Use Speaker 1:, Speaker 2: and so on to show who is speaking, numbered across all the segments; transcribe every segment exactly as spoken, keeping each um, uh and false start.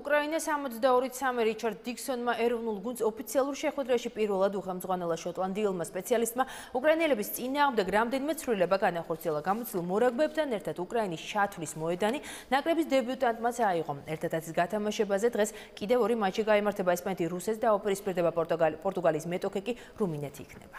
Speaker 1: უკრაინას ოცდაორი წამი რიჩარდ დიქსონმა ეროვნულ გუნდს ოფიციალურ შეხვედრაში პირველად უხელმძღვანელა შოტლანდიელმა სპეციალისტმა უკრაინელების წინააღმდეგ რამდენიმე ცვლილება განახორციელა. გამოცდილ მორაგბეებთან ერთად უკრაინის ჩათვლის მოედანი ნაკრების დებიუტანტმაც აიღო. ერთადაცის გათამაშებაზე დღეს კიდევ ორი მატჩი გაიმართება. ესპანეთი რუსეთს დაუპირისპირდება, პორტუგალიის მეტოქე კი რუმინეთი იქნება.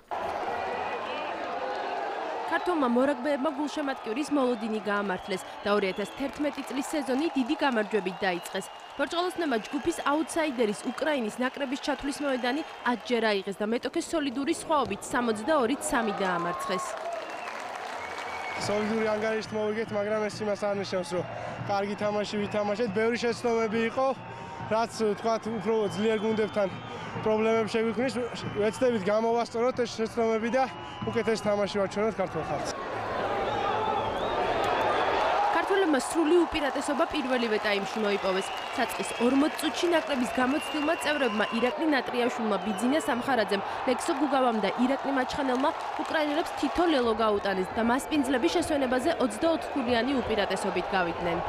Speaker 2: ქართულმა მორაგბეებმა გულშემატკივრის მოლოდინი გაამართლეს და ორი ათას თერთმეტი წლის სეზონი დიდი გამარჯვებით დაიწყეს. ბორჭყალოსნებმა ჯგუფის აუთსაიდერის უკრაინის ნაკრების ჩათვლის მოედანი ათჯერ აიღეს და მეტოქეს სოლიდური სხვაობით სამოცდაორი წამი დაამარცხეს.
Speaker 3: სოლიდური ანგარიშით მოვიგეთ, მაგრამ ეს იმას არ ნიშნავს, რომ კარგი თამაში ვითამაშეთ. ბევრი შეცდომები იყო, რაც თქვათ უფრო ძლიერ გუნდებთან პრობლემები შეგვიქმნის. ვეცდებით გამოვასწოროთ ეს შეცდომები და უკეთეს თამაში ვაჩვენოთ ქართულ ხალხს.
Speaker 2: ქართველებმა სრული უპირატესობა პირველივე ტაიმში მოიპოვეს. საწყის ორმოც წუთში ნაკრების გამოცდილმა წევრებმა ირაკლი ნატრიაშვილმა, ბიძინა სამხარაძემ, ლექსო გუგავამ და ირაკლი მაჩხანელმა უკრაინელებს თითო ლელო გაუტანეს და მასპინძლების შესვენებაზე ოცდაოთხ ქულიანი უპირატესობით გავიდნენ.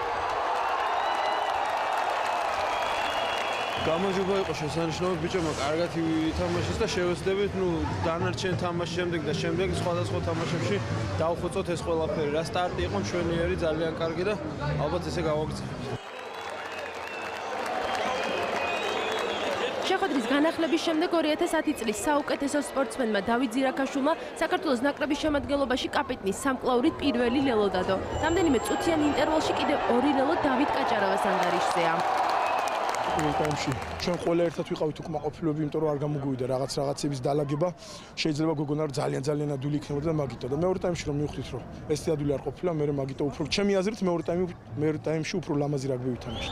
Speaker 4: გამარჯვება იყო შესანიშნავი, ბიჭებმა კარგად ითამაშეს და შევეცდებით, ნუ დანარჩენ თამაშის შემდეგ და შემდეგ სხვადასხვა თამაშებში დავხვეწოთ ეს ყველაფერი. რა სტარტი იყო მშვენიერი, ძალიან კარგი და ალბათ ესე გავაგრძელებთ.
Speaker 2: შეხვედრის განახლების შემდეგ ორი ათას ათი წლის საუკეთესო სპორტსმენმა დავით ზირაქაშვილმა საქართველოს ნაკრების შემადგენლობაში კაპიტნის სამკლაურით პირველი ლელო დადო. რამდენიმე წუთიან ინტერვალში კიდევ ორი ლელო დავით კაჭარავას ანგარიშზეა.
Speaker 5: ტაიმში ჩვენ ყველა ერთად ვიყავით უკმაყოფილოები, იმიტომ რომ არ გამოგვივიდა რაღაც რაღაცების დალაგება. შეიძლება გოგონა რომ ძალიან ძალიან ადვილი იქნებოდა და მაგიტო და მეორე ტაიმში რომ მივხვდით რომ ეს ადვილი არ ყოფილა, მე მაგიტო უფრო ჩემი აზრით მეორე ტაიმი მეორე ტაიმში უფრო ლამაზი რაგბი ვითამაშეთ.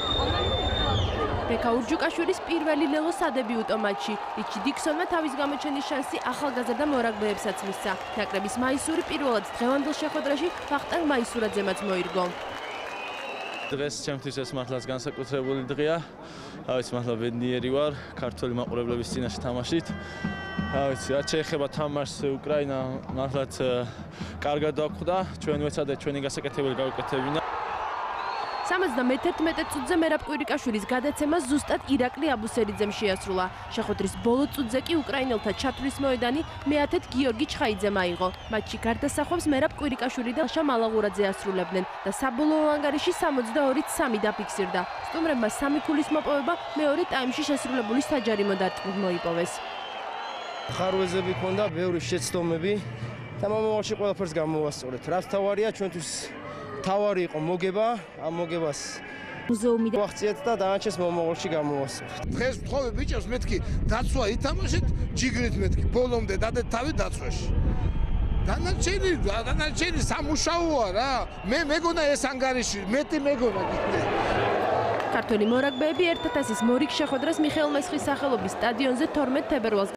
Speaker 2: ბექა ურჯუკაშვილის პირველი ლელო სადებიუტო მატჩი. რიჩი დიქსონმა თავის გამოჩენის შანსი ახალგაზრდა მორაგბეებსაც მისცა. ნაკრების მაისური პირველად დღევანდელ შეხვედრაში ვახტანგ მაისურაძემაც მოირგო.
Speaker 4: დღეს ჩემთვის ეს მართლაც განსაკუთრებული დღეა. ავიც მართლა ბედნიერი ვარ ქართველი მაყურებლების წინაშე თამაშით. ავიც რაც შეეხება თამაშს უკრაინა მართლაც კარგად დაგვხვდა. ჩვენ ვეცადეთ ჩვენი გასაკეთებელი გავუკეთებინა.
Speaker 2: სამოცდამეთერთმეტ წუთზე მერაბ კვირიკაშვილის გადაცემა ზუსტად ირაკლი აბუსერიძემ შეასრულა. შეხვედრის ბოლო წუთზე კი უკრაინელთა ჩათვლის მოედანი მეათედ გიორგი ჩხაიძემ აიღო. მატჩი გარდასახვევს მერაბ კვირიკაშვილი და ლაშა მალაღურაძე ასრულებდნენ და საბოლოო ანგარიში სამოცდაორი წამი დაფიქსირდა. სტუმრებმა სამი ქულის მოპოვება მეორე ტაიმში შესრულებული საჯარიმო დარტყმით მოიპოვეს.
Speaker 6: ხარვეზები ქონდა, ბევრი შეცდომები და მომავალში ყველაფერს გამოვასწორეთ. რაც თავარია ჩვენთვის თავარი იყო მოგება, ამ მოგებას
Speaker 2: მუზეუმი და
Speaker 6: ვახციეთ და დანარჩენს მომავალში გამოვასწორეთ.
Speaker 7: დღეს ვთხოვე ბიჭებს, მეთქი დაცვა ითამაშეთ, ჯიგრით მეთქი ბოლომდე დადეთ თავი დაცვაში. დანარჩენი, დანარჩენი სამუშაოა რა. მე მეგონა ეს ანგარიში, მეტი მეგონა გიქნე.
Speaker 2: ქართველი მორაგბეები ერთ ათასის მორიგ შეხვედრას მიხეილ მესხის სახელობის სტადიონზე თორმეტ თებერვალს